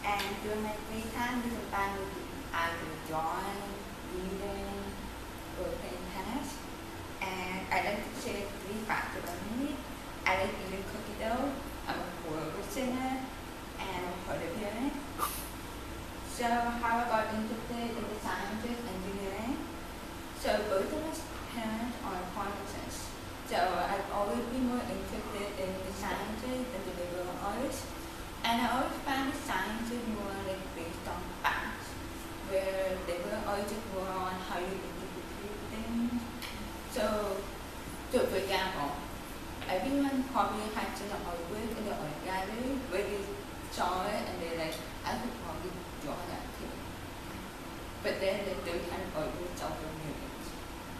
And during my free time, sometimes I will join, reading, or playing tennis. And I like to share 3 facts about me. I like eating cookie dough. I'm a horrible singer, and I'm hard of hearing. So how I got interested in the sciences and engineering. So both of us parents are pharmacists. So I've always been more interested in the sciences than the liberal arts. And I always found the sciences more like based on facts, where liberal arts is more on how you interpret things. So for example, everyone probably has seen the artwork in the art gallery where they saw it and they're like, I could probably draw that too. But then those kind of artwork sell for millions.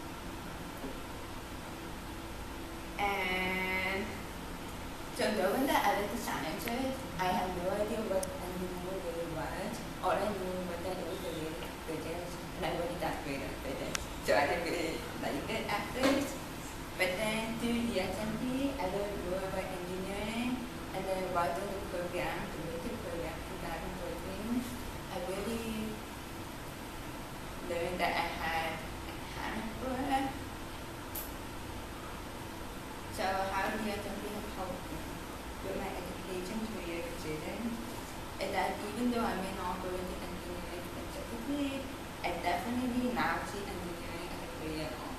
And so knowing that I like the sciences, I had no idea what engineering really was. All I knew was that it was related to physics, and I wasn't that great at physics. So I didn't really like it at first. But then through ESMP, I learned more about engineering, and then while doing the program, the military program in 2014, I really learned that I had a talent for it. So how ESMP has helped me with my education career decisions is that even though I may not go into engineering specifically, I definitely now see engineering as a career option.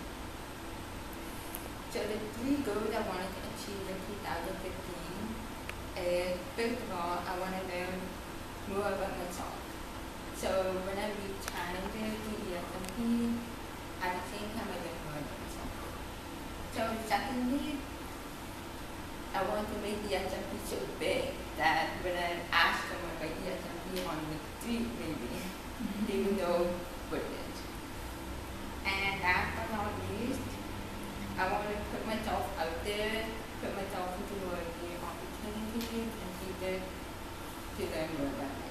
So the 3 goals I wanted to achieve in 2015 is, first of all, I want to learn more about myself. So when I read challenges to ESMP, at the same time I learn more about myself. So secondly, I want to make ESMP so big that when I ask someone about ESMP on the street maybe, they will know what it is. And last but not least, I want to put myself out there, put myself into more new opportunities, and keep it to learn more about